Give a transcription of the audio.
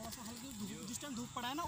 थोड़ा सा हल्की जिस टाइम धूप पड़ा है ना